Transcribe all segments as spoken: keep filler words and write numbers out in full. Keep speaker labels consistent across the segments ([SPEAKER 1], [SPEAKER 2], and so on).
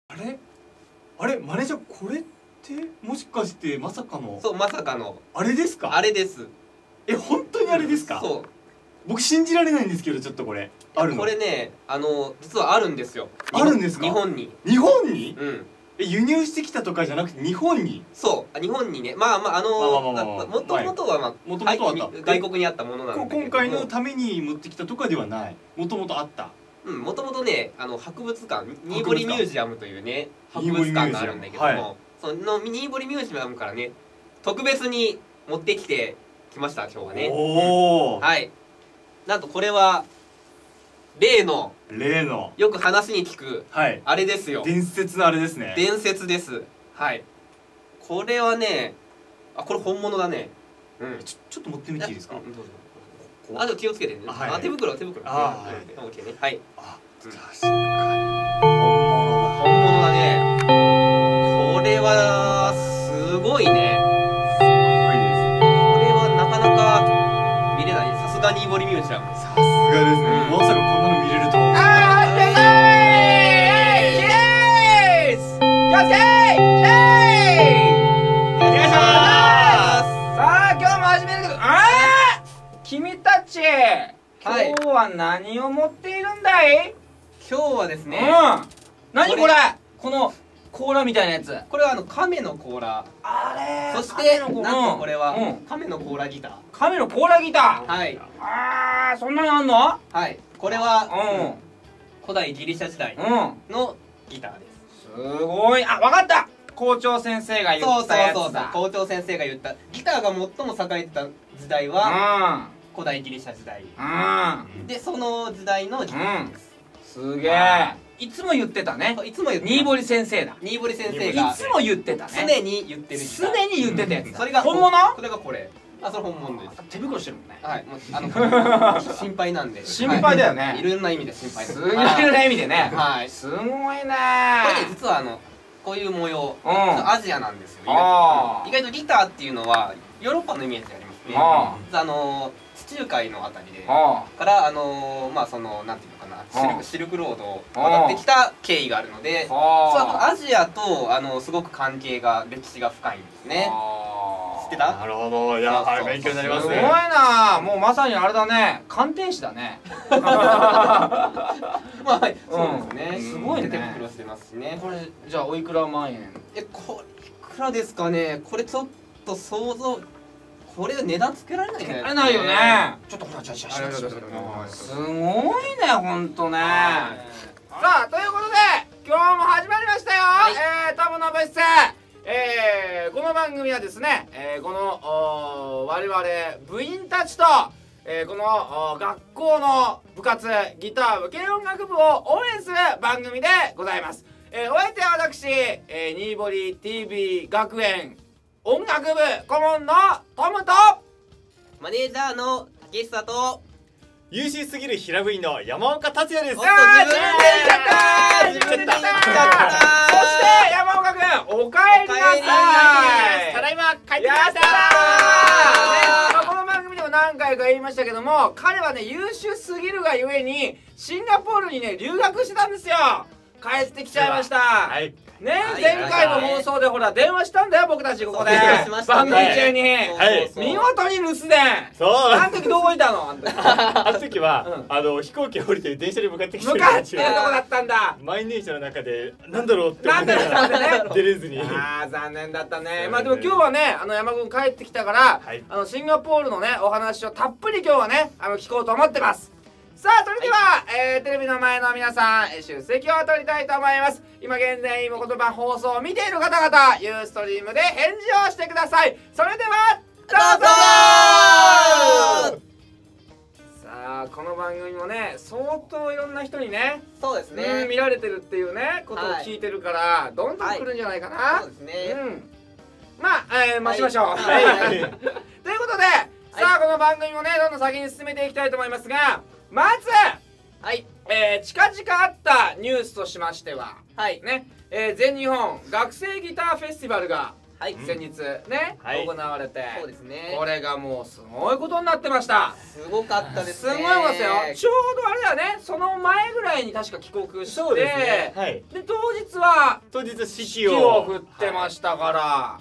[SPEAKER 1] あれあれマネージャー、これってもしかしてまさかの。
[SPEAKER 2] そう、まさかの
[SPEAKER 1] あれですか？
[SPEAKER 2] あれです。
[SPEAKER 1] え、本当にあれですか？
[SPEAKER 2] そう、
[SPEAKER 1] 僕信じられないんですけど、ちょっとこれあるの？
[SPEAKER 2] これね、あの実はあるんですよ。
[SPEAKER 1] あるんですか？
[SPEAKER 2] 日本に。
[SPEAKER 1] 日本に？
[SPEAKER 2] うん。
[SPEAKER 1] え、輸入してきたとかじゃなくて日本に？
[SPEAKER 2] そう日本にね、まあまああのもともとはまあ
[SPEAKER 1] もともとあった
[SPEAKER 2] 外国にあったものなんだけども、
[SPEAKER 1] 今回のために持ってきたとかではない、もともとあった。
[SPEAKER 2] うん、もともとね、あの博物館、ニーボリミュージアムというね博物館があるんだけども、そのニーボリミュージアムからね特別に持ってきてきました今日はね。
[SPEAKER 1] おお。
[SPEAKER 2] はい。なんとこれは例の
[SPEAKER 1] 例の
[SPEAKER 2] よく話に聞くあれですよ。
[SPEAKER 1] 伝説のあれですね。
[SPEAKER 2] 伝説です。はい。これはね、あ、これ本物だね。うん。
[SPEAKER 1] ちょちょっと持ってみていいですか？どうぞ。
[SPEAKER 2] あ、でも気をつけてね。あ、手袋手袋。
[SPEAKER 1] あ、はい。
[SPEAKER 2] オッケーね。はい。
[SPEAKER 1] あ、確かに
[SPEAKER 2] 本物だね。これはすごいね。
[SPEAKER 1] すごいです。
[SPEAKER 2] これはなかなか見れない。さすがニーボリミュージアム。
[SPEAKER 1] さすがですね。まさかこんなの見れるとは。
[SPEAKER 3] あー、イエーイ！チーズ！気をつけ！イエーイ！お願いします。さあ、今日も始めるけど、あー！君たち、今日は何を持っているんだい？
[SPEAKER 2] 今日はですね、
[SPEAKER 3] うん。何これ？この甲羅みたいなやつ。
[SPEAKER 2] これはあの亀の甲羅。
[SPEAKER 3] あれ。
[SPEAKER 2] そしてなんとこれは亀の甲羅ギター。
[SPEAKER 3] 亀の甲羅ギター。
[SPEAKER 2] はい。
[SPEAKER 3] ああ、そんなのあんの？
[SPEAKER 2] はい。これは
[SPEAKER 3] うん
[SPEAKER 2] 古代ギリシャ時代のギターです。
[SPEAKER 3] すごい。あ、わかった。校長先生が言ったやつだ。
[SPEAKER 2] そうそうそう。校長先生が言ったギターが最も栄えてた時代は古代ギリシャ時代。うん。でその時代のギターです。
[SPEAKER 3] すげえ。いつも言ってたね。
[SPEAKER 2] いつも言ってた。
[SPEAKER 3] ニーボリ先生だ。
[SPEAKER 2] ニーボリ先生が
[SPEAKER 3] いつも言ってたね。
[SPEAKER 2] 常に言ってる。
[SPEAKER 3] 常に言ってたやつ。
[SPEAKER 2] それが
[SPEAKER 3] 本物？
[SPEAKER 2] それがこれ。あ、それ本物です。
[SPEAKER 3] 手袋してるもんね。
[SPEAKER 2] はい。もうあの心配なんで。
[SPEAKER 3] 心配だよね。
[SPEAKER 2] いろんな意味で心配です。
[SPEAKER 3] いろんな意味でね。
[SPEAKER 2] はい。
[SPEAKER 3] すごいね。これ
[SPEAKER 2] ね実はあのこういう模様、アジアなんですよ。意外とギターっていうのはヨーロッパのイメージありますね。あの地中海のあたりでからあのまあそのなんていうのかな、シルクシルクロードを渡ってきた経緯があるので、そうアジアとあのすごく関係が歴史が深いんですね。知ってた？
[SPEAKER 1] なるほど。いや、はい、勉強になりますね。
[SPEAKER 3] すごいな。もうまさにあれだね。鑑定士だね。
[SPEAKER 2] まあはい、そうですね。
[SPEAKER 3] すごいね。
[SPEAKER 2] 手袋してますしね。
[SPEAKER 3] これじゃあおいくら万円？
[SPEAKER 2] え、これいくらですかね。これちょっと想像、これ値段つけられないね。
[SPEAKER 3] つけられないよね。ちょっとほら、じゃあ写真。すごいね、ほんとね。さあ、ということで今日も始まりましたよ。えー、トムの部室。えー、この番組はですね、えー、この我々部員たちと、えー、この学校の部活ギター部軽音楽部を応援する番組でございます。えー、お相手は私、えー、ニーボリ ティービー 学園音楽部顧問のトムと
[SPEAKER 2] マネージャーの竹久と
[SPEAKER 1] 優秀すぎる平部員の山岡達也です。
[SPEAKER 2] ああ、自分で言っちゃった。自分で言っちゃった。
[SPEAKER 3] そして山岡君、おかえりなさい。
[SPEAKER 1] ただいま帰ってきました。
[SPEAKER 3] ね、この番組でも何回か言いましたけども、彼はね優秀すぎるがゆえにシンガポールにね留学してたんですよ。帰ってきちゃいました。はい。ね、前回の放送でほら電話したんだよ、僕たちここで番組中に。見事に留守電。そう。あの時どこいたの？
[SPEAKER 1] あの時はあの飛行機降りて電車に向かってきてる。
[SPEAKER 3] 向かってるとこだったんだ。
[SPEAKER 1] 満員電車の中でなんだろうって思
[SPEAKER 3] って。なんだろう
[SPEAKER 1] 出れずに。
[SPEAKER 3] ああ、残念だったね。まあでも今日はね、あの山君帰ってきたからあのシンガポールのねお話をたっぷり今日はねあの聞こうと思ってます。さあ、それでは、はい、えー、テレビの前の皆さん、出席を取りたいと思います。今現在、今言葉放送を見ている方々、ユーストリームで返事をしてください。それでは、どうぞー。さあ、この番組もね、相当いろんな人にね、
[SPEAKER 2] そうですね、
[SPEAKER 3] 見られてるっていうね、ことを聞いてるから、はい、どんどん来るんじゃないかな。はい、そうですね。うん。まあ、えー、待ちましょう。はい。はい、ということで、さあ、この番組もね、どんどん先に進めていきたいと思いますが、まず、はい、えー、近々あったニュースとしましては、はい、ね、えー、全日本学生ギターフェスティバルが先日ね行われて、
[SPEAKER 2] そうですね、
[SPEAKER 3] これがもうすごいことになってました。
[SPEAKER 2] すごかったですね。
[SPEAKER 3] すごいことですよ。ちょうどあれだよね、その前ぐらいに確か帰国して、で当日は
[SPEAKER 1] 当日指
[SPEAKER 3] 揮を振ってましたから、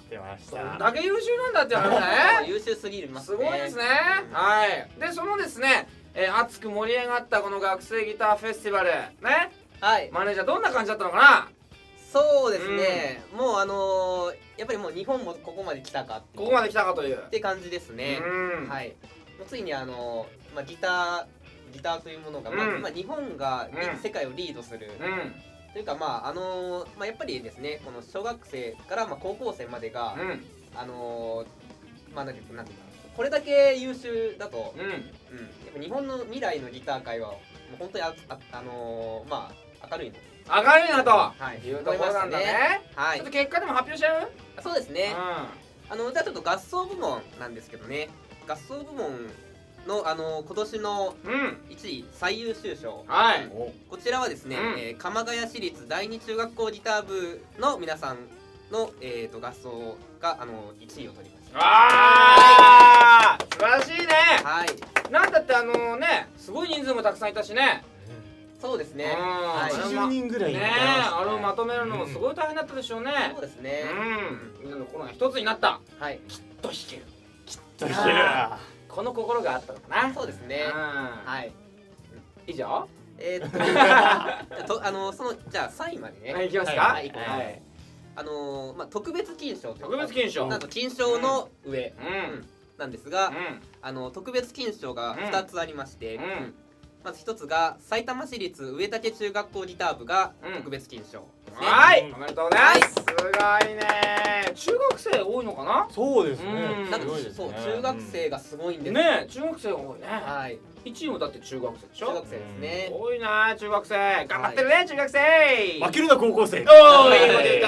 [SPEAKER 1] 出まし
[SPEAKER 3] どん
[SPEAKER 1] た。
[SPEAKER 3] だけ優秀なんだって話ね。
[SPEAKER 2] 優秀すぎる。
[SPEAKER 3] すごいですね。はい。でそのですね、えー、熱く盛り上がったこの学生ギターフェスティバルね、はい、マネージャーどんな感じだったのかな。
[SPEAKER 2] そうですね、うん、もうあのー、やっぱりもう日本もここまで来たか
[SPEAKER 3] ここまで来たかという
[SPEAKER 2] って感じですね。
[SPEAKER 3] うん、
[SPEAKER 2] はい、もうついにあのー、まあ、ギターギターというものが、うん、まあ、まあ、日本が、うん、世界をリードする、うん、というかまああのー、まあ、やっぱりですね、この小学生からまあ高校生までが、うん、あのー、まあなんていうかなんていうかこれだけ優秀だと、うんうん、やっぱ日本の未来のギター界はもう本当にあ、あ、あのー、まあ明るいの
[SPEAKER 3] 明るいなと、
[SPEAKER 2] はい、
[SPEAKER 3] いうところなんだね。はい。ちょっと結果でも発表しちゃう？
[SPEAKER 2] そうですね。うん、あのじゃあちょっと合奏部門なんですけどね。合奏部門のあの今年のいちい最優秀賞。はい。こちらはですね、うん、えー、鎌ヶ谷市立第二中学校ギター部の皆さんのえっ、ー、と合奏があのいちいを取りました。
[SPEAKER 3] ああ、素晴らしいね。
[SPEAKER 2] はい。
[SPEAKER 3] なんだってあのね、すごい人数もたくさんいたしね。
[SPEAKER 2] そうですね。
[SPEAKER 1] はちじゅうにんぐらいね。
[SPEAKER 3] あれをまとめるのもすごい大変だったでしょうね。
[SPEAKER 2] そうですね。
[SPEAKER 3] うん。みんなの心が一つになった。はい。きっと弾ける。きっと弾ける。この心があったのかな。
[SPEAKER 2] そうですね。はい。
[SPEAKER 3] 以上。
[SPEAKER 2] えっと、あのそのじゃあさんいまでね。
[SPEAKER 3] はい、いきますか。
[SPEAKER 2] はい。あのまあ特別金賞。
[SPEAKER 3] 特別金賞。
[SPEAKER 2] なんと金賞の上。うん。なんですが、あの特別金賞がふたつありまして。まず一つが埼玉市立上竹中学校ギター部が特別金賞ですね。
[SPEAKER 3] はい、おめでとうね。すごいね。中学生多いのかな。
[SPEAKER 1] そうですね。
[SPEAKER 2] なんかそう中学生がすごいんです
[SPEAKER 3] ね。中学生が多いね。
[SPEAKER 2] はい。
[SPEAKER 3] いちいもだって中学生でしょ。
[SPEAKER 2] 中学生ですね。
[SPEAKER 3] 多いな中学生。頑張ってるね中学生。
[SPEAKER 1] 負けるな高校生。
[SPEAKER 3] おお、いいこと言った。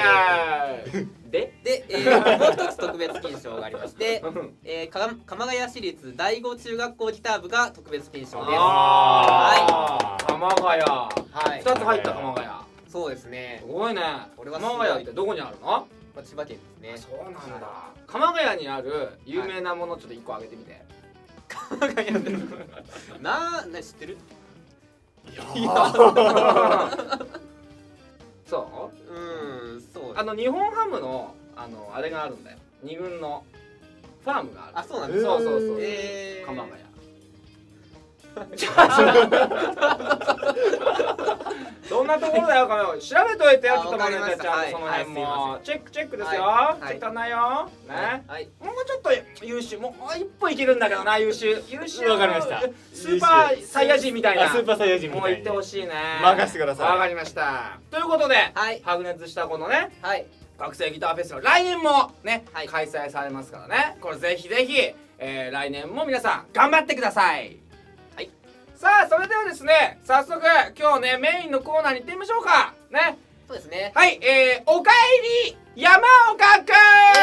[SPEAKER 3] で
[SPEAKER 2] で、えー、もう一つ特別金賞がありまして、えー、か鎌ヶ谷市立第五中学校ギター部が特別金賞です。
[SPEAKER 3] はい。鎌ヶ谷。はい。二つ入った鎌ヶ谷。
[SPEAKER 2] そうですね。
[SPEAKER 3] すごいね。鎌ヶ谷ってどこにあるの？
[SPEAKER 2] 千葉県です
[SPEAKER 3] ね。そうなんだ。鎌ヶ谷にある有名なものちょっと一個あげてみて。
[SPEAKER 2] 鎌ヶ谷で。なー、な知ってる？
[SPEAKER 3] いや。そう？
[SPEAKER 2] うん、そう。
[SPEAKER 3] あの日本ハムのあのあれがあるんだよ。二軍のファームがある。
[SPEAKER 2] あ、そうなんです。
[SPEAKER 3] そうそうそう。
[SPEAKER 2] ええ。
[SPEAKER 3] 鎌ヶ谷。そんなところだよ、カメラ。調べといてよ、ちょっとマネージャーちゃんとその辺も。チェックチェックですよ。チェック足んないよ。ね。もうちょっと優秀、もう一歩いけるんだけどな、優秀。優秀。
[SPEAKER 1] わかりました。
[SPEAKER 3] スーパーサイヤ人みたいな。
[SPEAKER 1] スーパーサイヤ人みたいな。
[SPEAKER 3] もう行ってほしいね。
[SPEAKER 1] 任せてください。
[SPEAKER 3] わかりました。ということで、白熱したこのね、学生ギターフェスティバル、来年もね、開催されますからね。これぜひぜひ、来年も皆さん頑張ってください。さあ、それではですね、早速今日ねメインのコーナーに行ってみましょうかね。
[SPEAKER 2] そうですね。
[SPEAKER 3] はい、えー、おかえり山岡くん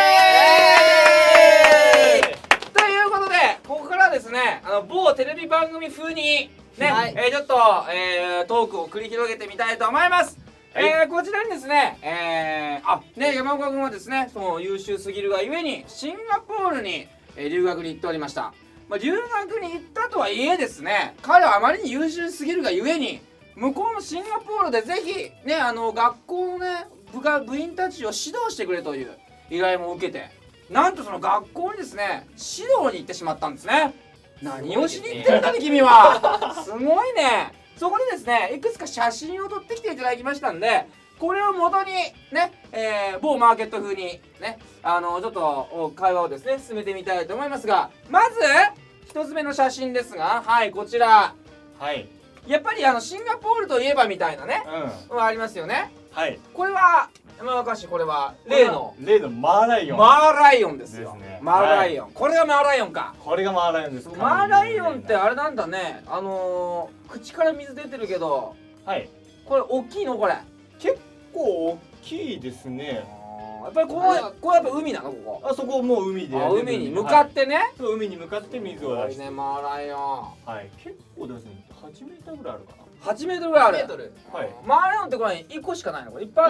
[SPEAKER 3] ということで、ここからですね、あの某テレビ番組風にね、はい、えー、ちょっと、えー、トークを繰り広げてみたいと思います。はい、えー、こちらにですね、えー、あね山岡くんはですね、その優秀すぎるがゆえにシンガポールに、えー、留学に行っておりました。まあ、留学に行ったとはいえですね、彼はあまりに優秀すぎるがゆえに向こうのシンガポールでぜひね、あの学校のね部下部員たちを指導してくれという依頼も受けて、なんとその学校にですね指導に行ってしまったんですね。何をしに行ってるんだね君は。すごいね。そこでですねいくつか写真を撮ってきていただきましたんで、これを元にね、えー、某マーケット風にね、あのちょっと会話をですね進めてみたいと思いますが、まず一つ目の写真ですが、はいこちら。はい。やっぱりあのシンガポールといえばみたいなね、うん、ありますよね。はい。これは山岡氏、これは例の
[SPEAKER 1] 例のマーライオン。
[SPEAKER 3] マーライオンですよ。ですね、マーライオン、はい。これがマーライオンか。
[SPEAKER 1] これがマーライオンです。
[SPEAKER 3] マーライオンってあれなんだね。あのー、口から水出てるけど、はい。これ大きいのこれ。
[SPEAKER 1] 結構大きいですね。
[SPEAKER 3] やっぱりここはここやっぱ海なのここ。
[SPEAKER 1] あそこもう海で。
[SPEAKER 3] あ、海に向かってね。
[SPEAKER 1] そう、海に向かって水を出して。
[SPEAKER 3] ね、マーライオン。
[SPEAKER 1] はい。結構ですね。はちメートルぐらいあるかな。
[SPEAKER 3] はちメートルぐらいある。
[SPEAKER 1] はい。
[SPEAKER 3] マーライオンってこれいっこしかないの？これいっぱいあるの？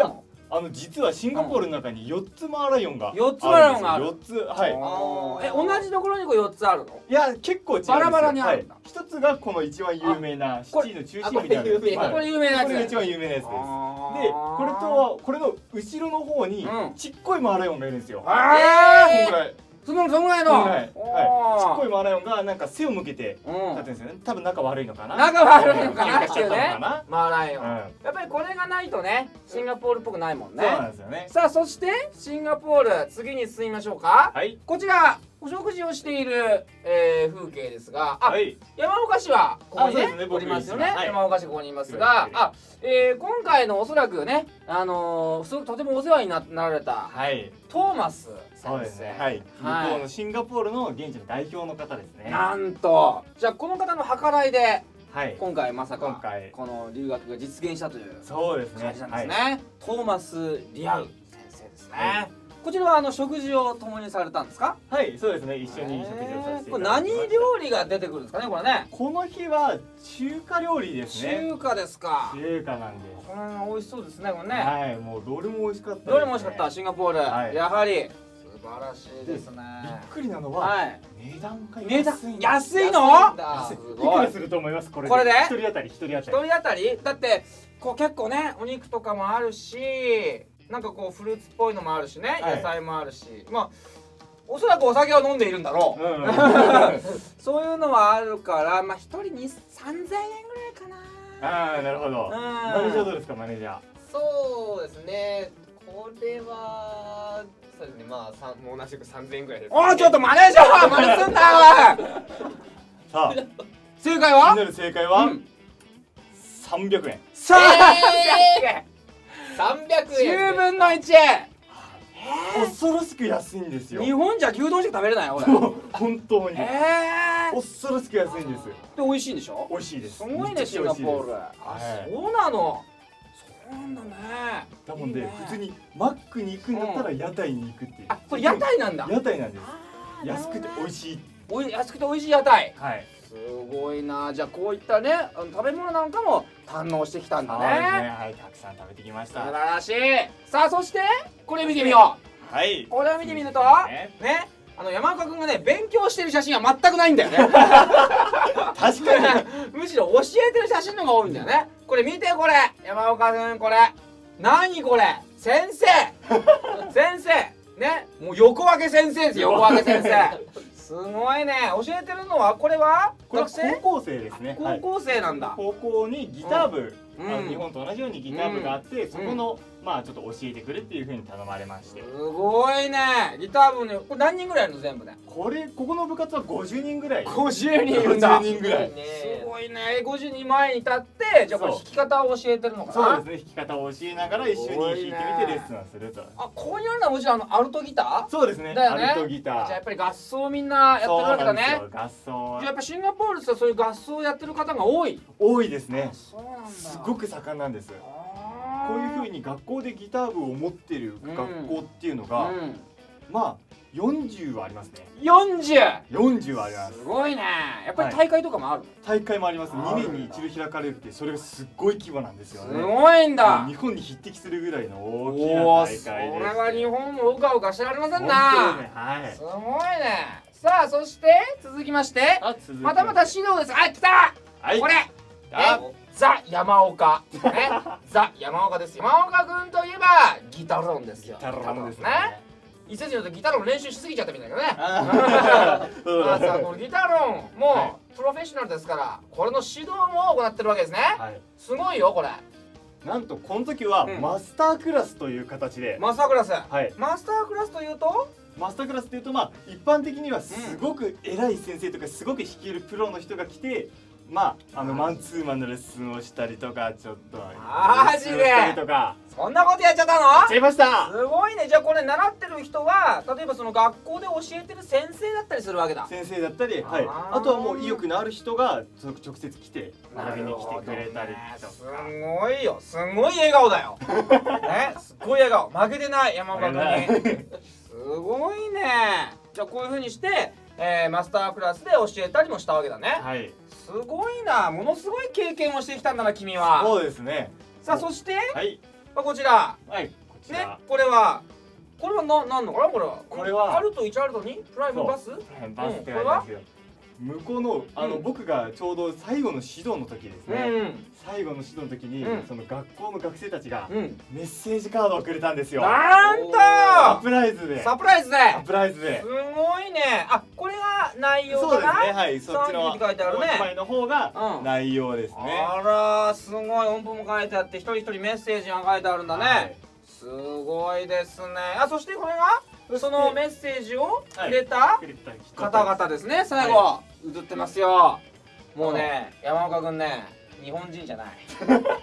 [SPEAKER 1] あの実はシンガポールの中によっつマーライオンが
[SPEAKER 3] よっつマーライオンがある。
[SPEAKER 1] よっつ、はい。
[SPEAKER 3] え、同じところにこうよっつあるの？
[SPEAKER 1] いや、結構違うんですよ。
[SPEAKER 3] バラバラにあるんだ。
[SPEAKER 1] 一つがこの一番有名なシティの中心部にある。
[SPEAKER 3] これ有名なやつ。
[SPEAKER 1] これが一番有名なやつです。で、これとはこれの後ろの方にちっこいマーライオンがいるんですよ。
[SPEAKER 3] ああ、
[SPEAKER 1] こんぐらい。
[SPEAKER 3] そのそのぐらいの。
[SPEAKER 1] はい。ちっこいマーライオンがなんか背を向けて立つんですよね。多分仲悪いのかな。
[SPEAKER 3] 仲悪いのかなっていうね。マーライオン。
[SPEAKER 1] や
[SPEAKER 3] やっぱりこれがないとね、シンガポールっぽくないもんね。
[SPEAKER 1] そうなんですよね。
[SPEAKER 3] さあ、そしてシンガポール、次に進みましょうか。
[SPEAKER 1] はい。
[SPEAKER 3] こちらお食事をしている、えー、風景ですが、あ、
[SPEAKER 1] はい、
[SPEAKER 3] 山岡市はここにね、
[SPEAKER 1] ね
[SPEAKER 3] おりますよね。
[SPEAKER 1] はい、
[SPEAKER 3] 山岡市ここにいますが、あ、えー、今回のおそらくね、あのー、すごくとてもお世話になられた、はい、トーマス
[SPEAKER 1] そうですね。はい。向こうのシンガポールの現地の代表の方ですね。
[SPEAKER 3] なんと、じゃあこの方の計らいで、はい、今回まさか
[SPEAKER 1] 今回
[SPEAKER 3] この留学が実現したという
[SPEAKER 1] そうですね。
[SPEAKER 3] 感じなんですね。はい、トーマス・リアウ先生ですね。はい、こちらはあの食事を共にされたんですか？
[SPEAKER 1] はい、そうですね。一緒に食事をさせていただきました。
[SPEAKER 3] これ何料理が出てくるんですかね、これね。
[SPEAKER 1] この日は中華料理ですね。
[SPEAKER 3] 中華ですか。
[SPEAKER 1] 中華なんです。
[SPEAKER 3] これ美味しそうですね、これね。
[SPEAKER 1] はい、もうどれも美味しかったですね。
[SPEAKER 3] どれも美味しかった。シンガポール、はい、やはり素晴らしいですね。
[SPEAKER 1] びっくりなのは、はい、値段が安い。
[SPEAKER 3] 安いの？
[SPEAKER 1] いくらすると思います？これで。これで？一人当たり一人当たり。一人
[SPEAKER 3] 当たり？だってこう結構ね、お肉とかもあるし。なんかこうフルーツっぽいのもあるしね、はい、野菜もあるし、まあおそらくお酒を飲んでいるんだろう、うん、そういうのはあるから、まあ一人にさんぜんえんぐらいかな。
[SPEAKER 1] ああ、なるほど。マネージャーどうですか、マネージャー？
[SPEAKER 2] そうですね、これはそうですね、まあもう同じくさんぜんえんぐらいです、ね。
[SPEAKER 3] おー、ちょっとマネージャーマネすんなよ。
[SPEAKER 1] さあ
[SPEAKER 3] 正解は？
[SPEAKER 1] 気になる正解は、うん、さんびゃくえん。
[SPEAKER 3] さんびゃくえん。
[SPEAKER 2] さんびゃくえん。
[SPEAKER 3] じゅうぶんのいち。
[SPEAKER 1] 恐ろしく安いんですよ。
[SPEAKER 3] 日本じゃ牛丼しか食べれないよ、俺。
[SPEAKER 1] 本当に。恐ろしく安いんです。で、
[SPEAKER 3] 美味しいんでしょ？
[SPEAKER 1] 美味しいです。
[SPEAKER 3] すごいね、シンガポール。あ、そうなの。そうなんだね。
[SPEAKER 1] だもんで、普通にマックに行くんだったら屋台に行くっていう。
[SPEAKER 3] あ、これ屋台なんだ。
[SPEAKER 1] 屋台なんです。安くて美味しい。
[SPEAKER 3] おい、安くて美味しい屋台。
[SPEAKER 1] はい。
[SPEAKER 3] すごいな。じゃあこういったね、あの食べ物なんかも堪能してきたんだね。
[SPEAKER 1] はい、たくさん食べてきました。
[SPEAKER 3] 素晴らしい。さあ、そしてこれ見てみよ
[SPEAKER 1] う。はい。
[SPEAKER 3] これを見てみるとね、あの山岡君がね、勉強してる写真は全くないんだよね。確
[SPEAKER 1] かに。
[SPEAKER 3] むしろ教えてる写真の方が多いんだよね。これ見て、これ山岡君、これ何これ、先生先生ね、もう横分け先生です。横分け先生。すごいね。教えてるのはこれは
[SPEAKER 1] 学生？高校生ですね。
[SPEAKER 3] 高校生なんだ。
[SPEAKER 1] 高校にギター部、日本と同じようにギター部があって、そこのまあちょっと教えてくれっていう風に頼まれまして。
[SPEAKER 3] すごいね。ギター部にこれ何人ぐらいいるの全部で？
[SPEAKER 1] これここの部活はごじゅうにんぐらい。
[SPEAKER 3] ごじゅうにんいるんだ。
[SPEAKER 1] ごじゅうにんぐらい。
[SPEAKER 3] すごいね。ごじゅうにん前に立ってじゃあこれ弾き方を教えてるのかな？
[SPEAKER 1] そうですね。弾き方を教えながら一緒に弾いてみてレッスンをすると。
[SPEAKER 3] あ、ここにあるのはもちろんあのアルトギター？
[SPEAKER 1] そうですね。アルトギター。
[SPEAKER 3] じゃあやっぱり合奏みんなやってるわけだね。
[SPEAKER 1] 合奏。
[SPEAKER 3] じゃあやっぱシンガポールってそういう合奏をやってる方が多い？
[SPEAKER 1] 多いですね。
[SPEAKER 3] そうなんだ。
[SPEAKER 1] すごく盛んなんです。こういう風に学校でギター部を持ってる学校っていうのが、まあよんじゅうはありますね。
[SPEAKER 3] よんじゅう？
[SPEAKER 1] よんじゅうはあります。
[SPEAKER 3] すごいね。やっぱり大会とかもあるの？
[SPEAKER 1] 大会もあります。にねんに一度開かれるって、それがすっごい規模なんですよね。
[SPEAKER 3] すごいんだ。
[SPEAKER 1] 日本に匹敵するぐらいの大きな大会です。
[SPEAKER 3] それは日本もうかうかしてられませんな。
[SPEAKER 1] はい。
[SPEAKER 3] すごいね。さあ、そして続きましてまたまた指導です。あ、来た。これザ・山岡ね。ザ・山岡です。山岡君といえばギタロンですよ。
[SPEAKER 1] ギタロンですね。
[SPEAKER 3] 一説によるとギタロン練習しすぎちゃったみたいだけどね。まあさ、このギタロンもうプロフェッショナルですから、これの指導も行ってるわけですね。すごいよこれ。
[SPEAKER 1] なんとこの時はマスタークラスという形で。
[SPEAKER 3] マスタークラス。
[SPEAKER 1] はい。
[SPEAKER 3] マスタークラスというと？
[SPEAKER 1] マスタークラスっていうと、まあ一般的にはすごく偉い先生とかすごく弾けるプロの人が来て、まああのマンツーマンのレッスンをしたりとか、ちょっと
[SPEAKER 3] マジでそんなことやっちゃったの？
[SPEAKER 1] やっちゃいました。
[SPEAKER 3] すごいね。じゃあこれ習ってる人は例えばその学校で教えてる先生だったりするわけだ。
[SPEAKER 1] 先生だったり、はい。あとはもう意欲のある人が直接来て学びに来てくれたりとか。
[SPEAKER 3] すごいよ。すごい笑顔だよ。ね、すごい笑顔。負けてない山岡君に。すごいね。じゃあこういう風にして、えー、マスタークラスで教えたりもしたわけだね。
[SPEAKER 1] はい。
[SPEAKER 3] すごいな。ものすごい経験をしてきたんだな君は。
[SPEAKER 1] そうですね。
[SPEAKER 3] さあそして、
[SPEAKER 1] はい。
[SPEAKER 3] こちら。
[SPEAKER 1] はい。こ
[SPEAKER 3] ね、これはこれはななんのかな、これは。
[SPEAKER 1] これは
[SPEAKER 3] アルトいちアルトにプライムバス？
[SPEAKER 1] バスって書いてますよ。向こうのあの僕がちょうど最後の指導の時ですね。最後の指導の時にその学校の学生たちがメッセージカードをくれたんですよ。
[SPEAKER 3] なんと
[SPEAKER 1] サプライズで。
[SPEAKER 3] サプライズで。
[SPEAKER 1] サプライズで。
[SPEAKER 3] すごいね。あ、これが内容かな。
[SPEAKER 1] そうですね。はい、そっちの
[SPEAKER 3] 書いてあるね。
[SPEAKER 1] 一枚の方が内容ですね。
[SPEAKER 3] あら、すごい音符も書いてあって一人一人メッセージが書いてあるんだね。すごいですね。あ、そしてこれがそのメッセージをくれた方々ですね。最後映ってますよ。もうね、山岡君ね、日本人じゃない。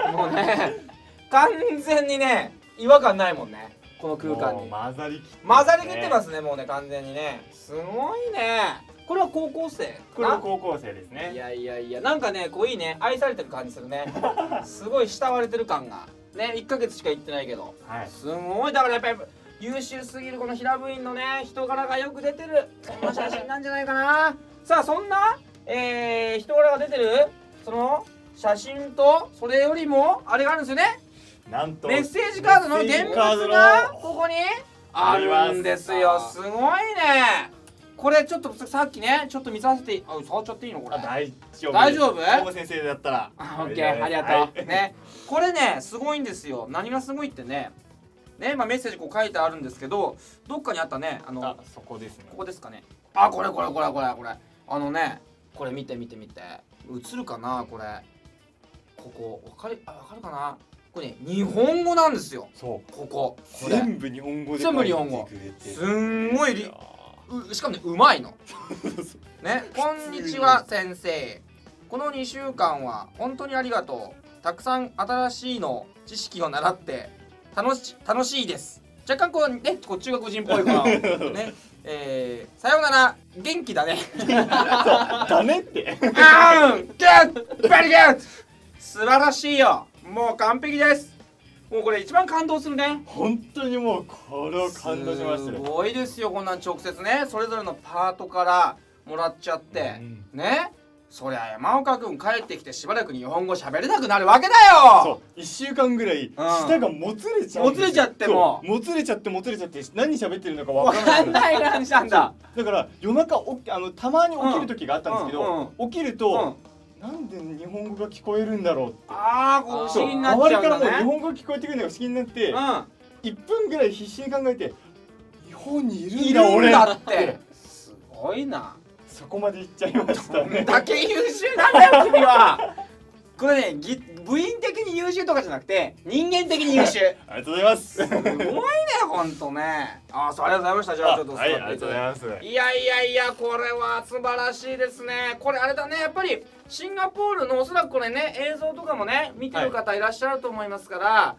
[SPEAKER 3] もうね、完全にね、違和感ないもんね、この空間に。
[SPEAKER 1] 混ざりきって
[SPEAKER 3] 混ざりきってますね、もうね、完全にね。すごいね。これは高校生？
[SPEAKER 1] これは高校生ですね。
[SPEAKER 3] いやいやいや、なんかね、こういいね、愛されてる感じするね。すごい慕われてる感が。ね、いっかげつしか行ってないけど。すごい、だからやっぱり優秀すぎるこの平部員のね、人柄がよく出てる。そんな写真なんじゃないかな。さあ、そんな、えー、人柄が出てる、その写真と、それよりも、あれがあるんですよね。
[SPEAKER 1] なんと
[SPEAKER 3] メッセージカードの現物がここにあるんですよ。すごいね。これちょっとさっきね、ちょっと見させて、あ、触っちゃっていいのこれ。
[SPEAKER 1] 大丈夫。
[SPEAKER 3] 大丈夫？
[SPEAKER 1] 大先生だったら。
[SPEAKER 3] オッケー、ありがとう。ね、これね、すごいんですよ。何がすごいってね。ね、まあメッセージこう書いてあるんですけど、どっかにあったね、あの、
[SPEAKER 1] そこですね。
[SPEAKER 3] ここですかね。あ、これこれこれこれこれ。あのね、これ見て見て見て。映るかなこれ。ここわかる、あ、わかるかな。これね、日本語なんですよ。
[SPEAKER 1] そう。
[SPEAKER 3] ここ。
[SPEAKER 1] 全部日本語で。
[SPEAKER 3] 全部日本語。すんごいり。しかもね、うまいの。ね、こんにちは先生。このにしゅうかんは本当にありがとう。たくさん新しいの知識を習って楽し楽しいです。若干こうね、こう中国人っぽいからね、えー、さようなら、元気だね。
[SPEAKER 1] だねって。
[SPEAKER 3] あーん、ゲット、ベリーゲット。素晴らしいよ。もう完璧です。もうこれ一番感動するね。
[SPEAKER 1] 本当にもうこれを感動しました
[SPEAKER 3] よ。すごいですよ、こんなん直接ね、それぞれのパートからもらっちゃって、うん、ね。そりゃ山岡君帰ってきてしばらく日本語喋れなくなるわけだよ。
[SPEAKER 1] そう、いっしゅうかんぐらい舌がもつれちゃう。
[SPEAKER 3] もつれちゃっても
[SPEAKER 1] もつれちゃってもつれちゃって何喋ってるのかわ
[SPEAKER 3] かんない感じなんだ。
[SPEAKER 1] だから夜中おあのたまに起きる時があったんですけど、起きるとなんで日本語が聞こえるんだろうって。
[SPEAKER 3] ああ、こう不思議になっちゃうんだね。
[SPEAKER 1] 周りからも日本語が聞こえてくるのが不思議になって、いっぷんぐらい必死に考えて、日本にいるんだ俺
[SPEAKER 3] って。すごいな。
[SPEAKER 1] そこまで行っちゃいましたね。
[SPEAKER 3] だけ優秀なんだよ君は。これね、部員的に優秀とかじゃなくて人間的に優秀。
[SPEAKER 1] ありがとうございます。す
[SPEAKER 3] ごいね、ほんとね。あ、そう、ありがとうございました。じゃあちょっと
[SPEAKER 1] はい、ありがとうございます。
[SPEAKER 3] いやいやいや、これは素晴らしいですね。これあれだね、やっぱりシンガポールのおそらくこれね、映像とかもね見てる方いらっしゃると思いますから、はい、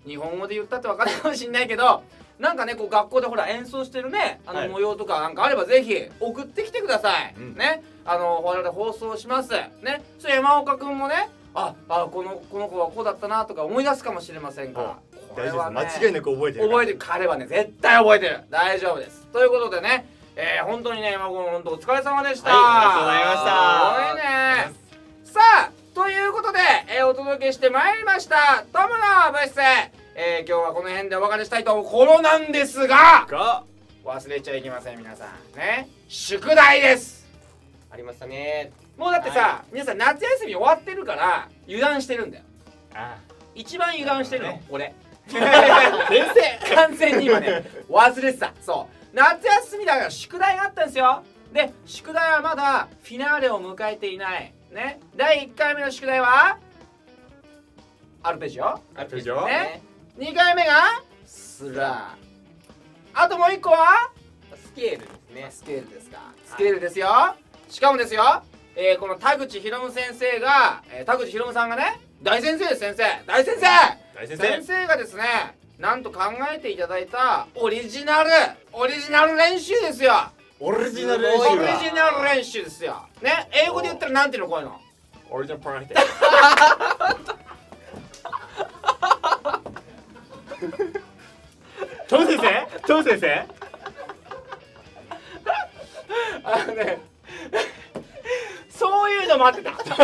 [SPEAKER 3] 日本語で言ったって分かるかもしれないけど、なんかね、こう学校でほら演奏してるね、あの模様とかなんかあればぜひ送ってきてください。うん、ね、あの我々放送しますね。それ山岡君もね、ああ、このこの子はこうだったなとか思い出すかもしれませんから、
[SPEAKER 1] 大丈夫です。間違いなく覚えてる。
[SPEAKER 3] 覚えてる。彼はね、絶対覚えてる。大丈夫です。ということでね、えー、本当にね、山岡君本当お疲れ様でした。
[SPEAKER 1] はい、ありがとうございま
[SPEAKER 3] した。すごいね。さあ、ということで、えー、お届けしてまいりましたトムの部室。えー、今日はこの辺でお別れしたいところなんですが、が忘れちゃいけません皆さんね、宿題です。
[SPEAKER 2] ありましたね。
[SPEAKER 3] もうだってさ、はい、皆さん夏休み終わってるから油断してるんだよ。ああ、一番油断してるの、ね、俺。先生完全に今ね忘れてた。そう夏休みだから宿題があったんですよ。で宿題はまだフィナーレを迎えていないね。だいいっかいめの宿題はアルペジオ。
[SPEAKER 1] アルペジオ
[SPEAKER 3] ね。にかいめがスラー。あともういっこは
[SPEAKER 2] スケールですね。
[SPEAKER 3] スケールですか。スケールですよ。しかもですよ、えー、この田口博夢先生が、えー、田口博夢さんがね、大先生です。先生大先生
[SPEAKER 1] 大先生
[SPEAKER 3] 先生がですね、なんと考えていただいたオリジナルオリジナル練習ですよ。
[SPEAKER 1] オリジナル練習。
[SPEAKER 3] オリジナル練習ですよね。英語で言ったらなんていうの、こういうの。
[SPEAKER 1] オリジナルプロジェクト。トム先生トム先生
[SPEAKER 3] あのね、そういうの待ってた。そう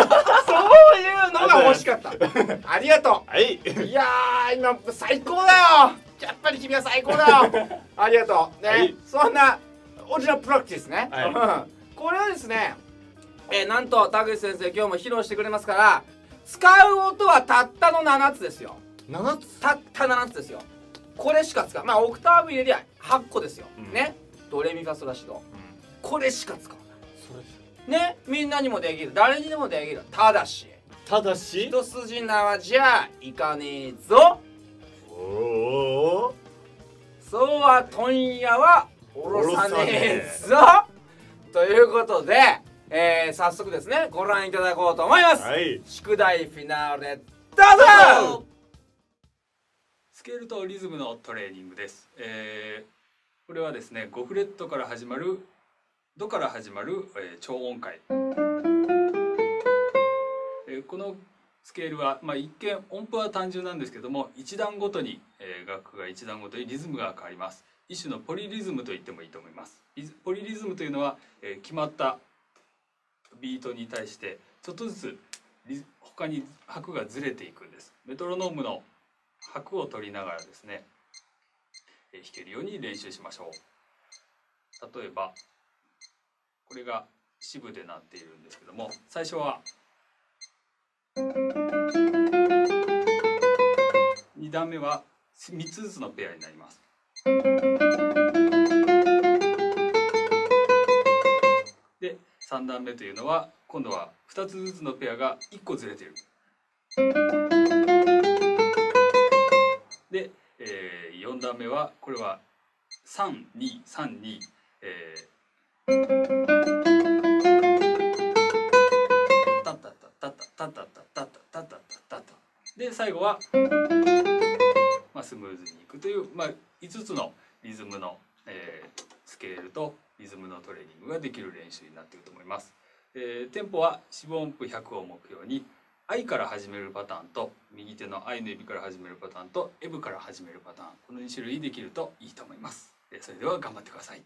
[SPEAKER 3] いうのが欲しかった。ありがとう。
[SPEAKER 1] はい。
[SPEAKER 3] いやー、今最高だよ。 やっぱり君は最高だよありがとうね、はい、そんなオリジナルプラクティスね、はい、これはですね、えー、なんと田口先生今日も披露してくれますから、使う音はたったのななつですよ。
[SPEAKER 1] ななつ？
[SPEAKER 3] たったななつですよ。これしか使う。まあオクターブ入れりゃはっこですよ、うん、ね。ドレミファソラシド、うん、これしか使わない。それね、みんなにもできる、誰にでもできる。ただした
[SPEAKER 1] だし
[SPEAKER 3] 一筋縄じゃいかねえぞ。お
[SPEAKER 1] お、
[SPEAKER 3] そうは問屋はおろさねえぞ。ということで、えー、早速ですねご覧いただこうと思います、はい、宿題フィナーレどうぞ。
[SPEAKER 4] スケールとリズムのトレーニングです、えー、これはですねごフレットから始まるドから始まる、えー、超音階、えー、このスケールは、まあ、一見音符は単純なんですけども、一段ごとに、えー、楽譜が一段ごとにリズムが変わります。一種のポリリズムと言ってもいいと思います。ポリリズムというのは、えー、決まったビートに対してちょっとずつ他に拍がずれていくんです。メトロノームの拍を取りながらですね、えー、弾けるように練習しましょう。例えばこれが四分でなっているんですけども、最初はに段目はみっつずつのペアになります。でさん段目というのは今度はふたつずつのペアがいっこずれている。で、えー、よん段目はこれはさんにさんに、えー、タッタッタッタッタッタッタッタッタッタッタッタッタッタで最後は、まあ、スムーズにいくという、まあ、いつつのリズムの、えー、スケールとリズムのトレーニングができる練習になっていると思います。えー、テンポはよん音符ひゃくを目標に I から始めるパターンと右手の I の指から始めるパターンと エブ から始めるパターン、このに種類できるといいと思います。それでは頑張ってください。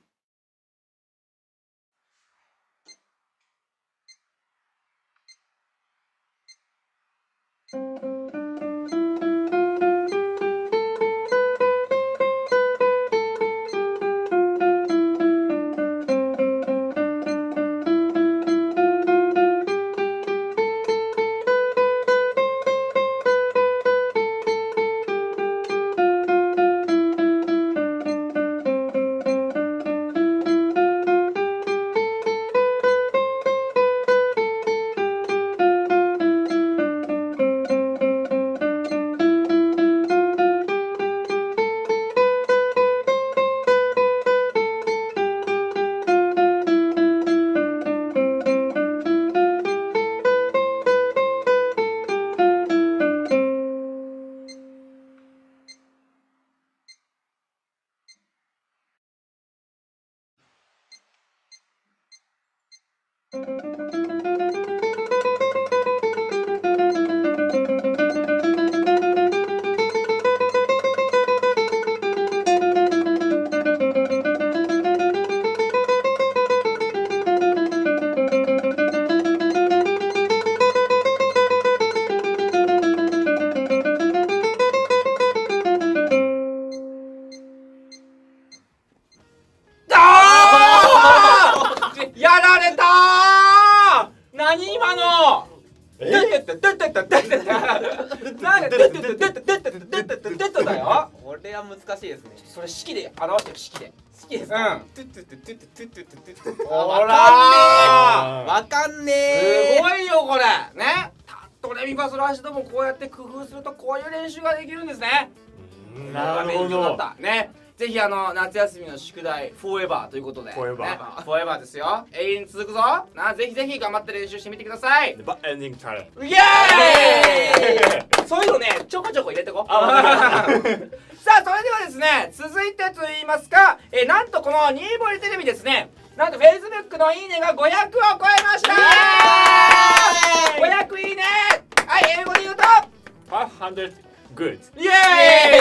[SPEAKER 3] それ式で表してる式で好きですか？うん。
[SPEAKER 2] ほらー、わかんねえ。
[SPEAKER 3] すごいよこれね。ドレミファソラシドもこうやって工夫するとこういう練習ができるんですね。
[SPEAKER 1] なるほど
[SPEAKER 3] ね。ぜひあの夏休みの宿題フォーエバーということで、
[SPEAKER 1] フォーエバ
[SPEAKER 3] ー、フォーエバーですよ。永遠に続くぞ。な、ぜひぜひ頑張って練習してみてください。
[SPEAKER 1] バエンディングタレント。
[SPEAKER 3] イエーイ。そういうのね、ちょこちょこ入れてこ。さあ、それではですね、続いてと言いますか、えー、なんとこのニーボリテレビですね、なんと Facebook のいいねがごひゃくを超えました。ごひゃくいいね。はい、英語で言うと
[SPEAKER 1] ごひゃくグッド。
[SPEAKER 3] イエーイイエーイイエーイイ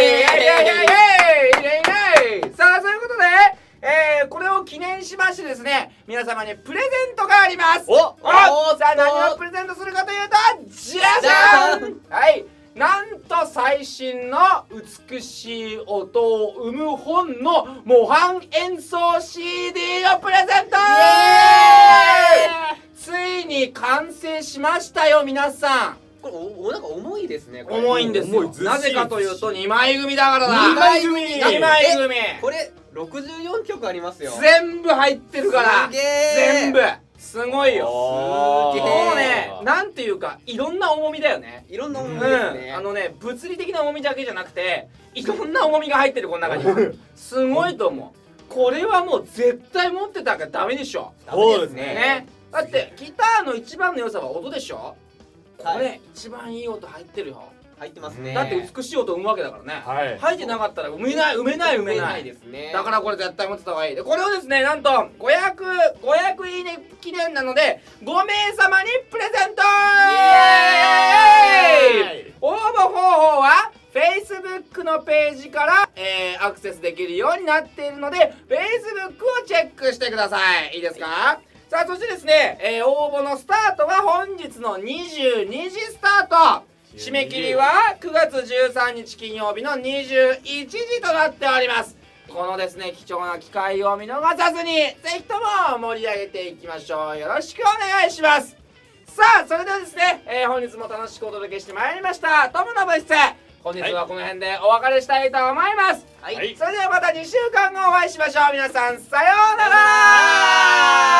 [SPEAKER 3] エーイイエーイ。さあ、そういうことで、えー、これを記念しましてですね、皆様にプレゼントがあります。おお、さあ何をプレゼントするかというと、じゃじゃん。はい、 なんと最新の美しい音を生む本の模範演奏 シーディー をプレゼント。ついに完成しましたよ皆さん。
[SPEAKER 2] これおおなんか重いですね。これ
[SPEAKER 3] 重いんですよ。なぜかというとにまい組だからだ。
[SPEAKER 1] にまい組
[SPEAKER 3] にまい組。
[SPEAKER 2] これろくじゅうよんきょくありますよ。
[SPEAKER 3] 全部入ってるから。
[SPEAKER 2] すげー。
[SPEAKER 3] 全部。すごいよ。
[SPEAKER 2] すげー。
[SPEAKER 3] もうね、なんていうかいろんな重みだよね。
[SPEAKER 2] いろんな重みですね。
[SPEAKER 3] あのね、物理的な重みだけじゃなくていろんな重みが入ってるこの中には。すごいと思う。これはもう絶対持ってたらダメでしょ。
[SPEAKER 1] そうですね。
[SPEAKER 3] ね。だってギターの一番の良さは音でしょ。これ、
[SPEAKER 2] はい、
[SPEAKER 3] 一番いい音入ってるよ。
[SPEAKER 2] 入ってますね。
[SPEAKER 3] だって美しい音生むわけだからね。
[SPEAKER 1] はい、
[SPEAKER 3] 入ってなかったら埋めない埋めない埋めない
[SPEAKER 2] ですね。
[SPEAKER 3] だからこれ絶対持ってた方がいい。でこれをですね、なんとごひゃくごひゃくいいね記念なのでごめいさまにプレゼント。イエーイ。応募方法は Facebook のページから、えー、アクセスできるようになっているので Facebook をチェックしてください。いいですか。さあそしてですね、えー、応募のスタートは本日のにじゅうにじスタート。締め切りはくがつじゅうさんにち金曜日のにじゅういちじとなっております。このですね貴重な機会を見逃さずにぜひとも盛り上げていきましょう。よろしくお願いします。さあそれではですね、えー、本日も楽しくお届けしてまいりましたトムの物質。本日はこの辺でお別れしたいと思います。はい、それではまたにしゅうかんごお会いしましょう。皆さんさようなら。